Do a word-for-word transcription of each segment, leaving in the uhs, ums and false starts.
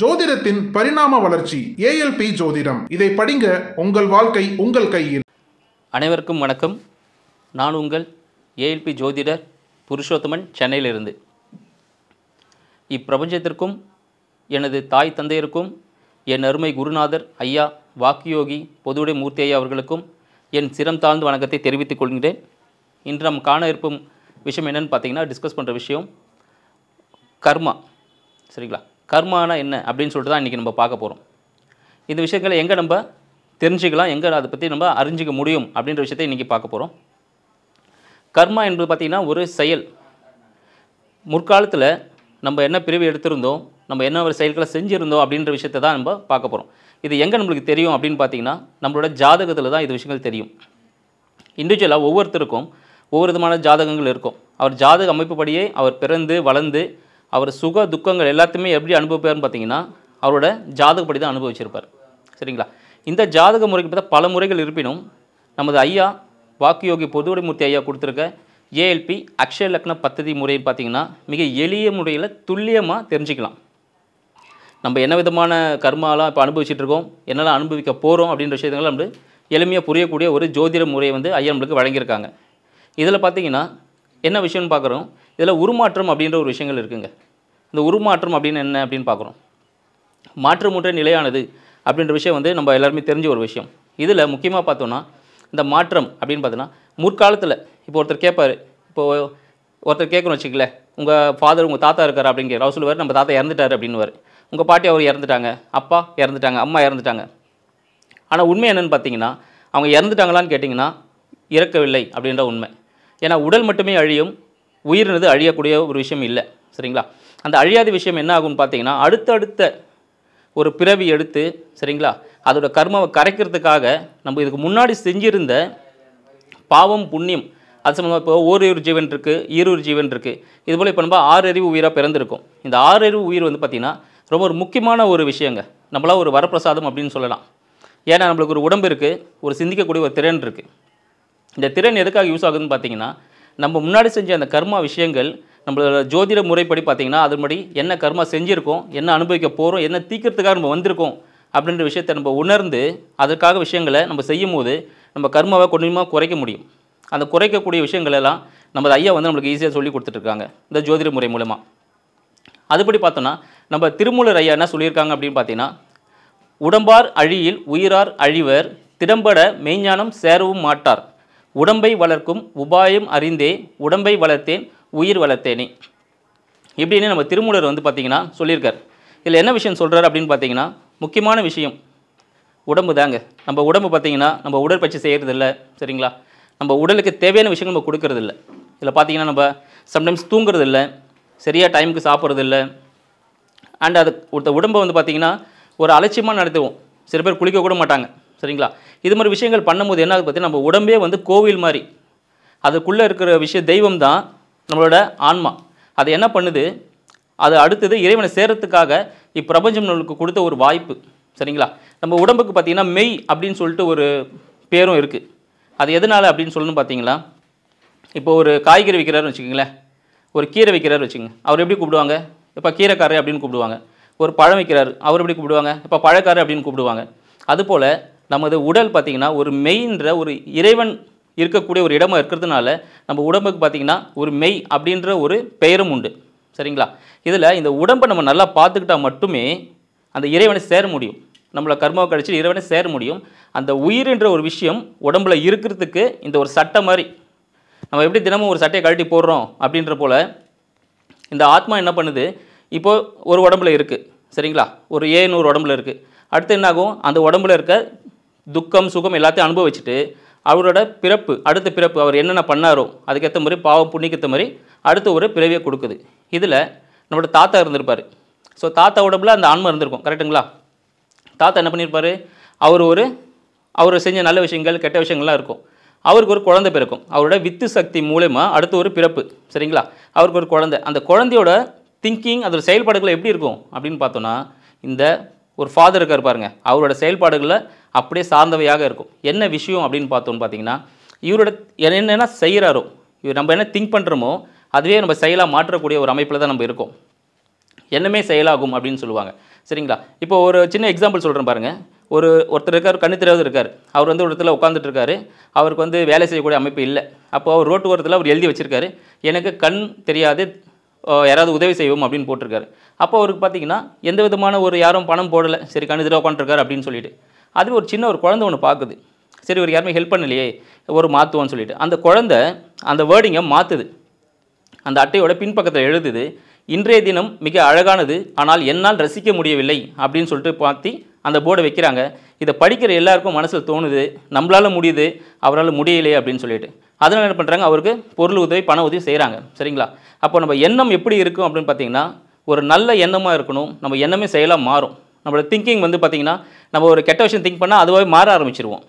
ஜோதிடத்தின் பரிணாம வளர்ச்சி ஏஎல்பி ஜோதிடம். இதை படிங்க, உங்கள் வாழ்க்கை உங்கள் கையில். அனைவருக்கும் வணக்கம். நான் உங்கள் ஏஎல்பி ஜோதிடர் புருஷோத்தமன், சென்னையிலிருந்து. இப்பிரபஞ்சத்திற்கும் எனது தாய் தந்தையருக்கும் என் அருமை குருநாதர் ஐயா வாக்கியோகி பொதுவுடை மூர்த்தி ஐயா அவர்களுக்கும் என் சிரம் தாழ்ந்த வணக்கத்தை தெரிவித்துக் கொள்கிறேன். இன்று நாம் காண இருக்கும் விஷயம் என்னென்னு பார்த்தீங்கன்னா, டிஸ்கஸ் பண்ணுற விஷயம் கர்மா. சரிங்களா? கர்மானா என்ன அப்படின்னு சொல்லிட்டு தான் இன்றைக்கி நம்ம பார்க்க போகிறோம். இந்த விஷயங்களை எங்கே நம்ம தெரிஞ்சுக்கலாம், எங்கே அதை பற்றி நம்ம அறிஞ்சிக்க முடியும் அப்படின்ற விஷயத்தை இன்றைக்கி பார்க்க போகிறோம். கர்மா என்பது பார்த்திங்கன்னா ஒரு செயல். முற்காலத்தில் நம்ம என்ன பிரிவு எடுத்திருந்தோம், நம்ம என்ன ஒரு செயல்களை செஞ்சுருந்தோம் அப்படின்ற விஷயத்தை தான் நம்ம பார்க்க போகிறோம். இது எங்கே நம்மளுக்கு தெரியும் அப்படின்னு பார்த்திங்கன்னா, நம்மளோட ஜாதகத்தில் தான் இது விஷயங்கள் தெரியும். இண்டிவிஜுவலாக ஒவ்வொருத்தருக்கும் ஒவ்வொரு விதமான ஜாதகங்கள் இருக்கும். அவர் ஜாதக அமைப்புப்படியே அவர் பிறந்து வளர்ந்து அவர் சுக துக்கங்கள் எல்லாத்தையுமே எப்படி அனுபவிப்பார்னு பார்த்தீங்கன்னா, அவரோட ஜாதகப்படி தான் அனுபவிச்சிருப்பார். சரிங்களா? இந்த ஜாதக முறைக்கு பார்த்தா பல முறைகள் இருப்பினும், நமது ஐயா வாக்கியோகி பொதுவுடை மூர்த்தி ஐயா கொடுத்துருக்க ஏஎல்பி அக்ஷய லக்ன பத்ததி முறைன்னு பார்த்தீங்கன்னா, மிக எளிய முறையில் துல்லியமாக தெரிஞ்சுக்கலாம். நம்ம என்ன விதமான கர்மாலாம் இப்போ அனுபவிச்சுட்டு இருக்கோம், என்னெல்லாம் அனுபவிக்க போகிறோம் அப்படின்ற விஷயங்கள் நம்ம எளிமையாக புரியக்கூடிய ஒரு ஜோதிட முறையை வந்து ஐயா நம்மளுக்கு வழங்கியிருக்காங்க. இதில் பார்த்தீங்கன்னா என்ன விஷயம்னு பார்க்குறோம், இதில் உருமாற்றம் அப்படின்ற ஒரு விஷயங்கள் இருக்குங்க. இந்த உருமாற்றம் அப்படின்னு என்ன அப்படின்னு பார்க்குறோம். மாற்றம் ஒன்றே நிலையானது அப்படின்ற விஷயம் வந்து நம்ம எல்லாருமே தெரிஞ்ச ஒரு விஷயம். இதில் முக்கியமாக பார்த்தோன்னா, இந்த மாற்றம் அப்படின்னு பார்த்தோன்னா, முற்காலத்தில் இப்போ ஒருத்தர் கேட்பார், இப்போது ஒருத்தர் கேட்கணும்னு வச்சுக்கல, உங்கள் ஃபாதர் உங்கள் தாத்தா இருக்கார் அப்படிங்கிற அவர் சொல்லுவார், நம்ம தாத்தா இறந்துட்டார் அப்படின்னுவார். உங்கள் பாட்டி அவர் இறந்துட்டாங்க, அப்பா இறந்துட்டாங்க, அம்மா இறந்துட்டாங்க. ஆனால் உண்மை என்னென்னு பார்த்தீங்கன்னா, அவங்க இறந்துட்டாங்களான்னு கேட்டிங்கன்னா இறக்கவில்லை அப்படின்ற உண்மை. ஏன்னா உடல் மட்டுமே அழியும், உயிரினது அழியக்கூடிய ஒரு விஷயம் இல்லை. சரிங்களா? அந்த அழியாத விஷயம் என்ன ஆகும்னு பார்த்தீங்கன்னா, அடுத்தடுத்த ஒரு பிறவி எடுத்து, சரிங்களா, அதோட கர்மாவை கரைக்கிறதுக்காக நம்ம இதுக்கு முன்னாடி செஞ்சிருந்த பாவம் புண்ணியம் அது சம்மந்தமாக இப்போ ஓரிரு ஜீவன் இருக்குது, ஈரூர் ஜீவன் இருக்குது. இதுபோல் இப்போ நம்ம ஆறு அறிவு உயிராக பிறந்திருக்கும். இந்த ஆறு அறிவு உயிர் வந்து பார்த்திங்கன்னா ரொம்ப ஒரு முக்கியமான ஒரு விஷயங்க. நம்மளாம் ஒரு வரப்பிரசாதம் அப்படின்னு சொல்லலாம். ஏன்னா நம்மளுக்கு ஒரு உடம்பு இருக்குது, ஒரு சிந்திக்கக்கூடிய ஒரு திறன் இருக்குது. இந்த திறன் எதுக்காக யூஸ் ஆகுதுன்னு பார்த்தீங்கன்னா, நம்ம முன்னாடி செஞ்ச அந்த கர்மா விஷயங்கள் நம்மளோட ஜோதிட முறைப்படி பார்த்திங்கன்னா, அதன்படி என்ன கர்மா செஞ்சுருக்கோம், என்ன அனுபவிக்க போகிறோம், என்ன தீக்கிறதுக்காக நம்ம வந்திருக்கோம் அப்படின்ற விஷயத்தை நம்ம உணர்ந்து அதற்காக விஷயங்களை நம்ம செய்யும் போது நம்ம கர்மாவை கொஞ்சமாக குறைக்க முடியும். அந்த குறைக்கக்கூடிய விஷயங்களெல்லாம் நம்ம ஐயா வந்து நம்மளுக்கு ஈஸியாக சொல்லி கொடுத்துட்ருக்காங்க இந்த ஜோதிட முறை மூலமாக. அதுபடி பார்த்தோன்னா, நம்ம திருமூலர் ஐயா என்ன சொல்லியிருக்காங்க அப்படின்னு பார்த்தீங்கன்னா, உடம்பார் அழியில் உயிரார் அழிவர், திடம்பட மெய்ஞானம் சேரவும் மாட்டார், உடம்பை வளர்க்கும் உபாயம் அறிந்தே உடம்பை வளர்த்தேன் உயிர் வளர்த்தேனே இப்படின்னு நம்ம திருமூலர் வந்து பார்த்திங்கன்னா சொல்லியிருக்கார். இதில் என்ன விஷயம் சொல்கிறார் அப்படின்னு பார்த்தீங்கன்னா, முக்கியமான விஷயம் உடம்பு தாங்க. நம்ம உடம்பு பார்த்திங்கன்னா நம்ம உடற்பயிற்சி செய்கிறதில்ல. சரிங்களா? நம்ம உடலுக்கு தேவையான விஷயங்கள் நம்ம கொடுக்கறதில்ல. இதில் பார்த்திங்கன்னா நம்ம சம்டைம்ஸ் தூங்குறதில்ல, சரியாக டைமுக்கு சாப்பிட்றதில்ல. அண்ட் அது உடம்பை வந்து பார்த்திங்கன்னா ஒரு அலட்சியமாக நடத்துவோம். சில பேர் குளிக்க கூட மாட்டாங்க. சரிங்களா? இது மாதிரி விஷயங்கள் பண்ணும்போது என்ன ஆகுது பார்த்தீங்கன்னா, நம்ம உடம்பே வந்து கோவில் மாதிரி. அதுக்குள்ளே இருக்கிற விஷயம் தெய்வம் தான் நம்மளோட ஆன்மா. அது என்ன பண்ணுது, அது அடுத்தது இறைவனை சேரத்துக்காக இப்பிரபஞ்சம் நம்மளுக்கு கொடுத்த ஒரு வாய்ப்பு. சரிங்களா? நம்ம உடம்புக்கு பார்த்திங்கன்னா மெய் அப்படின்னு சொல்லிட்டு ஒரு பேரும் இருக்குது. அது எதனால் அப்படின்னு சொல்லணும்னு பார்த்தீங்களா, இப்போ ஒரு காய்கறி விற்கிறாருன்னு வச்சுக்கோங்களேன், ஒரு கீரை விற்கிறாரு வச்சுக்கோங்க, அவர் எப்படி கூப்பிடுவாங்க, இப்போ கீரைக்காரர் அப்படின்னு கூப்பிடுவாங்க. ஒரு பழம் விற்கிறாரு, அவர் எப்படி கூப்பிடுவாங்க, இப்போ பழக்காரர் அப்படின்னு கூப்பிடுவாங்க. அதுபோல் நமது உடல் பார்த்திங்கன்னா ஒரு மெய்ன்ற ஒரு இறைவன் இருக்கக்கூடிய ஒரு இடமா இருக்கிறதுனால நம்ம உடம்புக்கு பார்த்திங்கன்னா ஒரு மெய் அப்படின்ற ஒரு பெயரும் உண்டு. சரிங்களா? இதில் இந்த உடம்பை நம்ம நல்லா பார்த்துக்கிட்டால் மட்டுமே அந்த இறைவனை சேர முடியும். நம்மளை கர்மாவை கழிச்சு இறைவனை சேர முடியும். அந்த உயிர்ன்ற ஒரு விஷயம் உடம்புல இருக்கிறதுக்கு இந்த ஒரு சட்டை மாதிரி, நம்ம எப்படி தினமும் ஒரு சட்டையை கழட்டி போடுறோம் அப்படின்ற போல் இந்த ஆத்மா என்ன பண்ணுது, இப்போது ஒரு உடம்புல இருக்குது. சரிங்களா? ஒரு ஏநூறு உடம்புல இருக்குது. அடுத்து என்னாகும், அந்த உடம்புல இருக்க துக்கம் சுகம் எல்லாத்தையும் அனுபவிச்சுட்டு அவரோட பிறப்பு, அடுத்த பிறப்பு அவர் என்னென்ன பண்ணாரோ அதுக்கேற்ற மாதிரி பாவம் புண்ணிக்கேற்ற மாதிரி அடுத்த ஒரு பிறவியை கொடுக்குது. இதில் நம்மளோட தாத்தா இருந்திருப்பார். ஸோ தாத்தா உடம்புல அந்த ஆன்மா இருந்திருக்கும். கரெக்டுங்களா? தாத்தா என்ன பண்ணியிருப்பார், அவர் ஒரு அவர் செஞ்ச நல்ல விஷயங்கள் கெட்ட விஷயங்கள்லாம் இருக்கும். அவருக்கு ஒரு குழந்தை பிறக்கும். அவரோட வித்து சக்தி மூலமா அடுத்த ஒரு பிறப்பு. சரிங்களா? அவருக்கு ஒரு குழந்தை. அந்த குழந்தையோட திங்கிங், அதோட செயல்பாடுகள் எப்படி இருக்கும் அப்படின்னு பார்த்தோன்னா, இந்த ஒரு ஃபாதர் இருக்கார் பாருங்க, அவரோட செயல்பாடுகளில் அப்படியே சார்ந்தவையாக இருக்கும். என்ன விஷயம் அப்படின்னு பார்த்தோன்னு பார்த்தீங்கன்னா, இவரோட என்னென்ன செய்கிறாரோ, இவர் நம்ம என்ன திங்க் பண்ணுறோமோ அதுவே நம்ம செயலாக மாற்றக்கூடிய ஒரு அமைப்பில் தான் நம்ம இருக்கோம். எண்ணமே செயலாகும் அப்படின்னு சொல்லுவாங்க. சரிங்களா? இப்போ ஒரு சின்ன எக்ஸாம்பிள் சொல்கிறேன் பாருங்கள். ஒரு ஒருத்தர் இருக்கார், கண்ணு தெரியாத இருக்கார். அவர் வந்து ஒரு இடத்துல உட்காந்துட்டு இருக்காரு. அவருக்கு வந்து வேலை செய்யக்கூடிய அமைப்பு இல்லை. அப்போ அவர் ரோட்டு ஓரத்தில் அவர் எழுதி வச்சிருக்காரு, எனக்கு கண் தெரியாது, யாராவது உதவி செய்வோம் அப்படின்னு போட்டிருக்காரு. அப்போ அவருக்கு பார்த்தீங்கன்னா எந்த விதமான ஒரு யாரும் பணம் போடலை. சரி, கண்ணு தெரியாத உட்காந்துருக்காரு அப்படின்னு சொல்லிட்டு. அதுவே ஒரு சின்ன ஒரு குழந்தை ஒன்று பார்க்குது. சரி, ஒரு யாருமே ஹெல்ப் பண்ணலையே, ஒரு மாற்றுவோன்னு சொல்லிட்டு அந்த குழந்தை அந்த வேர்டிங்கை மாற்றுது. அந்த அட்டையோட பின்பக்கத்தில் எழுதுது, இன்றைய தினம் மிக அழகானது, ஆனால் என்னால் ரசிக்க முடியவில்லை அப்படின்னு சொல்லிட்டு பார்த்து அந்த போர்டை வைக்கிறாங்க. இதை படிக்கிற எல்லாருக்கும் மனசில் தோணுது, நம்மளால் முடியுது, அவரால் முடியலையே அப்படின்னு சொல்லிட்டு. அதனால் என்ன பண்ணுறாங்க, அவருக்கு பொருள் உதவி, பண உதவி செய்கிறாங்க. சரிங்களா? அப்போ நம்ம எண்ணம் எப்படி இருக்கும் அப்படின்னு பார்த்தீங்கன்னா, ஒரு நல்ல எண்ணமாக இருக்கணும். நம்ம எண்ணமே செயலாக மாறும். நம்மளோட திங்கிங் வந்து பார்த்திங்கன்னா, நம்ம ஒரு கெட்ட விஷயம் திங்க் பண்ணால் அதுவாகவே மாற ஆரம்பிச்சிருவோம்.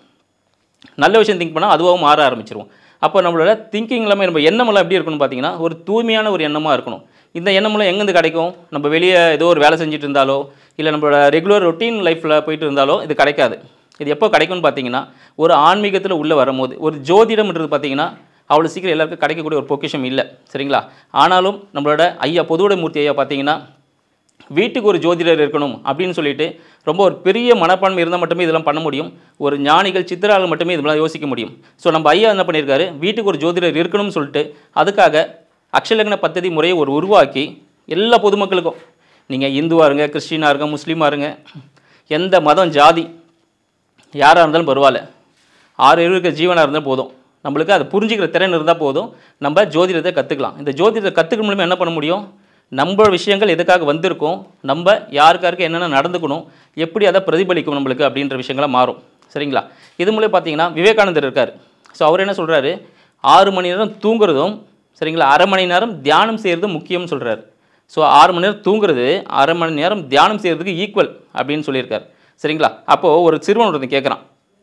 நல்ல விஷயம் திங்க் பண்ணால் அதுவாகவும் மாற ஆரம்பிச்சிருவோம். அப்போ நம்மளோட திங்கிங் எல்லாமே, நம்ம எண்ணமெல்லாம் எப்படி இருக்கணும்னு பார்த்தீங்கன்னா, ஒரு தூய்மையான ஒரு எண்ணமாக இருக்கணும். இந்த எண்ணமெல்லாம் எங்கேருந்து கிடைக்கும்? நம்ம வெளியே ஏதோ ஒரு வேலை செஞ்சுட்டு இருந்தாலோ, இல்லை நம்மளோட ரெகுலர் ரொட்டீன் லைஃப்பில் போயிட்டு இருந்தாலோ இது கிடைக்காது. இது எப்போ கிடைக்கும்னு பார்த்தீங்கன்னா, ஒரு ஆன்மீகத்தில் உள்ளே வரும்போது. ஒரு ஜோதிடம்ன்றது பார்த்தீங்கன்னா அவ்வளோ சீக்கிரம் எல்லாருக்கும் கிடைக்கக்கூடிய ஒரு பொக்கிஷம் இல்லை. சரிங்களா? ஆனாலும் நம்மளோட ஐயா பொதுவுடை மூர்த்தி ஐயா பார்த்தீங்கன்னா, வீட்டுக்கு ஒரு ஜோதிடர் இருக்கணும் அப்படின்னு சொல்லிட்டு ரொம்ப ஒரு பெரிய மனப்பான்மை இருந்தால் மட்டுமே இதெல்லாம் பண்ண முடியும். ஒரு ஞானிகள் சித்திரால் மட்டுமே இதெல்லாம் யோசிக்க முடியும். ஸோ நம்ம ஐயா என்ன பண்ணியிருக்காரு, வீட்டுக்கு ஒரு ஜோதிடர் இருக்கணும்னு சொல்லிட்டு அதுக்காக அக்ஷலக்ன பദ്ധதி முறையை ஒரு உருவாக்கி எல்லா பொதுமக்களுக்கும், நீங்கள் இந்துவாக இருங்க, கிறிஸ்டினாக இருங்க, முஸ்லீமாக இருங்க, எந்த மதம் ஜாதி யாராக இருந்தாலும் பரவாயில்ல, ஆறு அறிவு இருக்கிற ஜீவனாக இருந்தால் போதும், நம்மளுக்கு அதை புரிஞ்சிக்கிற திறன் இருந்தால் போதும், நம்ம ஜோதிடத்தை கற்றுக்கலாம். இந்த ஜோதிடத்தை கற்றுக்க மூலமாக என்ன பண்ண முடியும், நம்ம விஷயங்கள் எதுக்காக வந்திருக்கோம், நம்ம யாருக்காருக்கு என்னென்ன நடந்துக்கணும், எப்படி அதை பிரதிபலிக்கும் நம்மளுக்கு அப்படின்ற விஷயங்களாக மாறும். சரிங்களா? இது மூலம் பார்த்தீங்கன்னா விவேகானந்தர் இருக்கார். ஸோ அவர் என்ன சொல்கிறாரு, ஆறு மணி நேரம் தூங்குறதும் சரிங்களா, அரை மணி நேரம் தியானம் செய்கிறதும் முக்கியம்னு சொல்கிறார். ஸோ ஆறு மணி நேரம் தூங்குறது அரை மணி நேரம் தியானம் செய்கிறதுக்கு ஈக்குவல் அப்படின்னு சொல்லியிருக்கார். சரிங்களா? அப்போது ஒரு சிறுவன் ஒருத்தன் கேட்குறான்,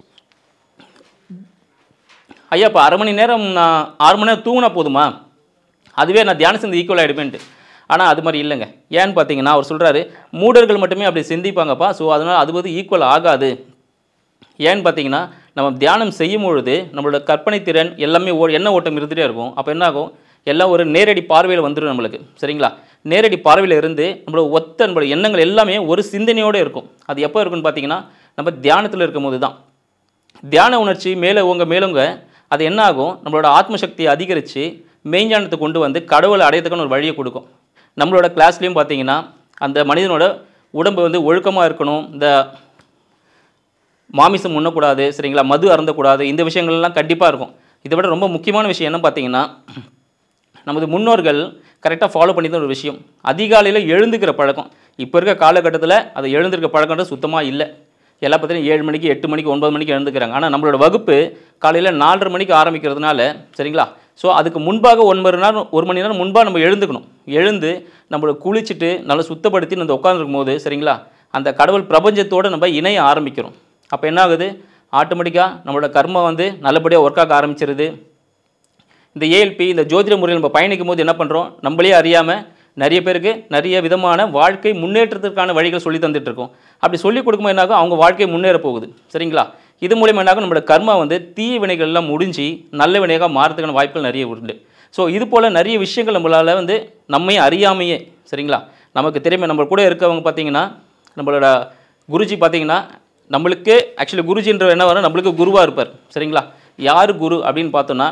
ஐயா இப்போ அரை மணி நேரம் நான் ஆறு மணி நேரம் தூங்கினா போதுமா, அதுவே நான் தியானம் செஞ்சு ஈக்குவல் ஆகிடுமேன்ட்டு. ஆனால் அது மாதிரி இல்லைங்க. ஏன்னு பார்த்தீங்கன்னா அவர் சொல்கிறாரு, மூடர்கள் மட்டுமே அப்படி சிந்திப்பாங்கப்பா, ஸோ அதனால் அது வந்து ஈக்குவல் ஆகாது. ஏன்னு பார்த்தீங்கன்னா நம்ம தியானம் செய்யும் பொழுது நம்மளோட கற்பனை திறன் எல்லாமே ஓ என்ன ஓட்டம் இருந்துகிட்டே இருக்கும். அப்போ என்ன ஆகும், எல்லாம் ஒரு நேரடி பார்வையில் வந்துடும் நம்மளுக்கு. சரிங்களா? நேரடி பார்வையில் இருந்து நம்மளோட ஒத்த நம்மளோட எண்ணங்கள் எல்லாமே ஒரு சிந்தனையோடு இருக்கும். அது எப்போ இருக்குன்னு பார்த்தீங்கன்னா நம்ம தியானத்தில் இருக்கும் போது தான். தியான உணர்ச்சி மேலே உங்க மேலுங்க அது என்ன ஆகும், நம்மளோட ஆத்மசக்தியை அதிகரித்து மெய்ஞானத்தை கொண்டு வந்து கடவுளை அடையத்துக்கான ஒரு வழியை கொடுக்கும். நம்மளோட கிளாஸ்லேயும் பார்த்தீங்கன்னா அந்த மனிதனோட உடம்பு வந்து ஒழுக்கமாக இருக்கணும், இந்த மாமிசம் உண்ணக்கூடாது, சரிங்களா, மது அருந்தக்கூடாது, இந்த விஷயங்கள்லாம் கண்டிப்பாக இருக்கும். இதை விட ரொம்ப முக்கியமான விஷயம் என்ன பார்த்தீங்கன்னா, நமது முன்னோர்கள் கரெக்டாக ஃபாலோ பண்ணி தான் ஒரு விஷயம், அதிகாலையில் எழுந்துக்கிற பழக்கம். இப்போ இருக்க காலகட்டத்தில் அதை எழுந்திருக்க பழக்கம்ன்றது சுத்தமாக இல்லை. எல்லா பார்த்தீங்கன்னா ஏழு மணிக்கு எட்டு மணிக்கு ஒன்பது மணிக்கு எழுந்துக்கிறாங்க. ஆனால் நம்மளோட வகுப்பு காலையில் நாலரை மணிக்கு ஆரம்பிக்கிறதுனால சரிங்களா, ஸோ அதுக்கு முன்பாக ஒன் மணி நேரம் ஒரு மணி நேரம் முன்பாக நம்ம எழுந்துக்கணும். எழுந்து நம்மளை குளிச்சுட்டு நல்லா சுத்தப்படுத்தி நம்ம உட்காந்துருக்கும் போது சரிங்களா, அந்த கடவுள் பிரபஞ்சத்தோடு நம்ம இணைய ஆரம்பிக்கிறோம். அப்போ என்ன ஆகுது, ஆட்டோமேட்டிக்காக நம்மளோட கர்மம் வந்து நல்லபடியாக ஒர்க் ஆக ஆரம்பிச்சிருது. இந்த ஏஎல்பி இந்த ஜோதிட முறையில் நம்ம பயணிக்கும் போது என்ன பண்ணுறோம், நம்மளே அறியாமல் நிறைய பேருக்கு நிறைய விதமான வாழ்க்கை முன்னேற்றத்திற்கான வழிகள் சொல்லி தந்துட்டுருக்கோம். அப்படி சொல்லிக் கொடுக்கும்போது என்னாகும், அவங்க வாழ்க்கை முன்னேற போகுது. சரிங்களா? இது மூலியமாக என்னாகும், நம்மளோட கர்மா வந்து தீய வினைகள்லாம் முடிஞ்சு நல்ல வினையாக மாறதுக்கான வாய்ப்புகள் நிறைய உண்டு. ஸோ இது போல் நிறைய விஷயங்கள் நம்மளால் வந்து நம்மையே அறியாமையே சரிங்களா, நமக்கு தெரியுமே. நம்ம கூட இருக்கவங்க பார்த்தீங்கன்னா நம்மளோட குருஜி பார்த்தீங்கன்னா நம்மளுக்கு ஆக்சுவலி குருஜின்ற என்ன வரும், நம்மளுக்கு குருவாக இருப்பார். சரிங்களா? யார் குரு அப்படின்னு பார்த்தோன்னா,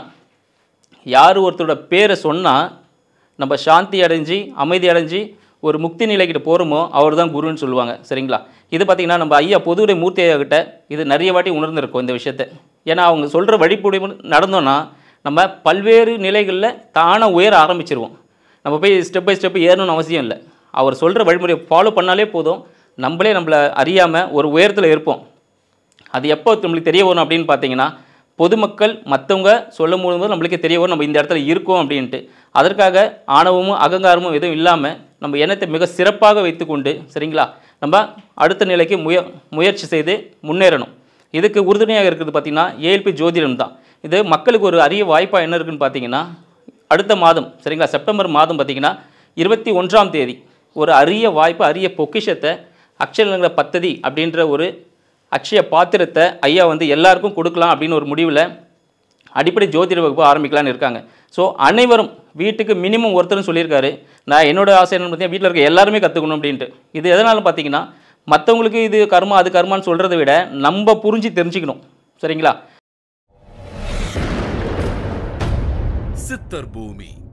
யார் ஒருத்தரோட பேரை சொன்னால் நம்ம சாந்தி அடைஞ்சு அமைதி அடைஞ்சு ஒரு முக்தி நிலைக்கிட்ட போகிறோமோ அவர் தான் குருன்னு சொல்லுவாங்க. சரிங்களா? இது பார்த்திங்கன்னா நம்ம ஐயா பொதுவுடை மூர்த்தி ஐயா கிட்ட இது நிறைய வாட்டி உணர்ந்திருக்கோம் இந்த விஷயத்தை. ஏன்னா அவங்க சொல்கிற வழிபடி நடந்தோன்னா நம்ம பல்வேறு நிலைகளில் தானாக உயர ஆரம்பிச்சிருவோம். நம்ம போய் ஸ்டெப் பை ஸ்டெப் ஏறணும்னு அவசியம் இல்லை. அவர் சொல்கிற வழிமுறையை ஃபாலோ பண்ணாலே போதும், நம்மளே நம்மளை அறியாமல் ஒரு உயரத்தில் இருப்போம். அது எப்போ நம்மளுக்கு தெரிய வரும் அப்படின்னு பார்த்தீங்கன்னா, பொதுமக்கள் மற்றவங்க சொல்லும் போது நம்மளுக்கே தெரிய வரும் நம்ம இந்த இடத்துல இருக்கோம் அப்படின்ட்டு. அதற்காக ஆணவமும் அகங்காரமும் எதுவும் இல்லாமல் நம்ம எண்ணத்தை மிக சிறப்பாக வைத்துக்கொண்டு சரிங்களா, நம்ம அடுத்த நிலைக்கு முய முயற்சி செய்து முன்னேறணும். இதுக்கு உறுதுணையாக இருக்கிறது பார்த்திங்கன்னா ஏஎல்பி ஜோதிடம் தான். இது மக்களுக்கு ஒரு அரிய வாய்ப்பாக என்ன இருக்குதுன்னு பார்த்தீங்கன்னா, அடுத்த மாதம் சரிங்களா, செப்டம்பர் மாதம் பார்த்திங்கன்னா இருபத்தி ஒன்றாம் தேதி ஒரு அரிய வாய்ப்பு, அரிய பொக்கிஷத்தை அக்ஷலக்ன பத்ததி அப்படின்ற ஒரு அக்ஷய பாத்திரத்தை ஐயா வந்து எல்லாருக்கும் கொடுக்கலாம் அப்படின்னு ஒரு முடிவில் அடிப்படை ஜோதிட வகுப்பு ஆரம்பிக்கலான்னு இருக்காங்க. ஸோ அனைவரும் வீட்டுக்கு மினிமம் ஒருத்தரும் சொல்லியிருக்காரு, நான் என்னோட ஆசை என்னன்னு பார்த்தீங்கன்னா வீட்டில் இருக்க எல்லாருமே கற்றுக்கணும் அப்படின்ட்டு. இது எதனாலும் பார்த்தீங்கன்னா மற்றவங்களுக்கு இது கர்மா அது கர்மான்னு சொல்கிறத விட நம்ம புரிஞ்சு தெரிஞ்சுக்கணும். சரிங்களா? சித்தர் பூமி.